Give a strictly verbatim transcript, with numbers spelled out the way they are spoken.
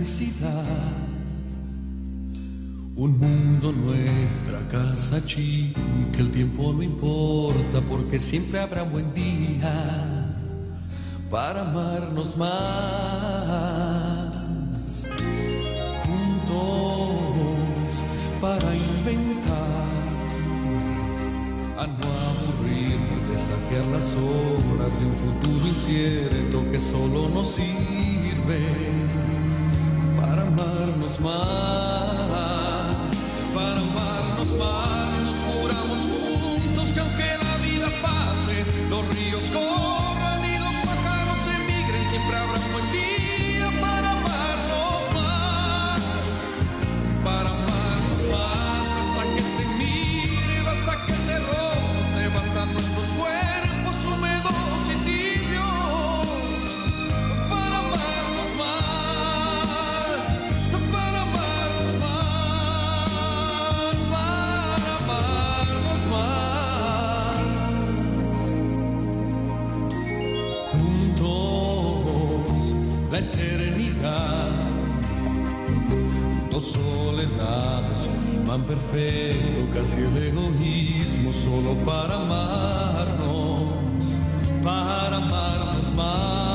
inmensidad. Un mundo, nuestra casa chica, que el tiempo no importa porque siempre habrá un buen día para amarnos más. Juntos para inventar, a no aburrirnos, desafiar las horas de un futuro incierto que solo nos sirve para amarnos más, para amarnos más. Nos juramos juntos que aunque la vida pase, los ríos corran y los pájaros emigren, siempre habrá un buen día para amarnos más, para amarnos más. Hasta que te mire, hasta que te robo, se levantan nuestros cuerpos húmedos y tibios, para amarnos más, para amarnos más, para amarnos más. Juntos la eternidad, dos soledades, un imán perfecto, casi el egoísmo, solo para amarnos, para amarnos más.